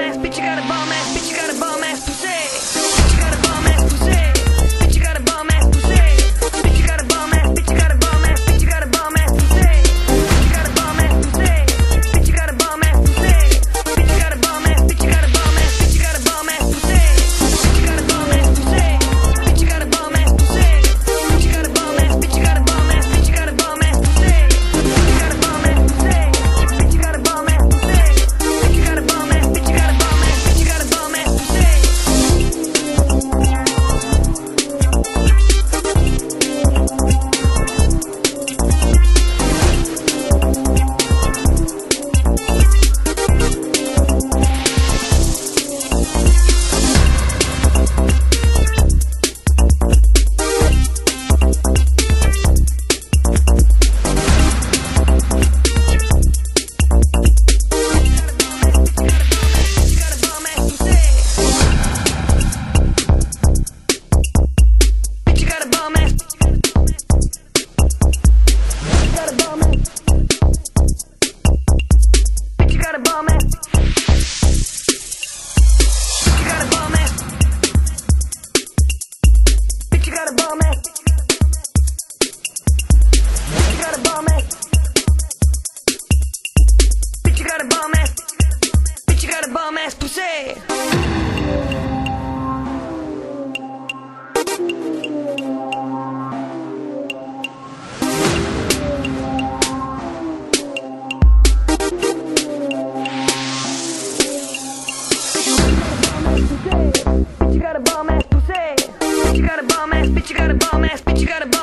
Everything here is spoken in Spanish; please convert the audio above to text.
ass, bitch, you got a bum ass, bitch, you got a bum ass pussy. Bitch, you got a bum ass pussy. Bitch, you got a bum ass pussy. Bitch, you got a bum ass, bitch, you got a bum ass, bitch, you got a bum ass pussy. Bitch, you got a bum ass pussy. Bitch, you got a bum ass pussy. Bitch, you got a bum ass, bitch, you got a bum ass, bitch, you got a bum ass pussy. Bitch, you got a bum ass pussy. Bitch, you got a bum ass pussy. Bitch, you got a bum ass, bitch, you got a bum ass, bitch, you got a bum ass pussy. Bitch, you got a bum ass pussy. Bitch, you got a bum ass pussy. Bitch, you got a bum ass, bitch, you got a bum ass, bitch, you got a bum ass pussy. Bitch, you got a bum ass pussy. Bitch, you got a bum ass, bitch, you got a bum ass, bitch, you got a bum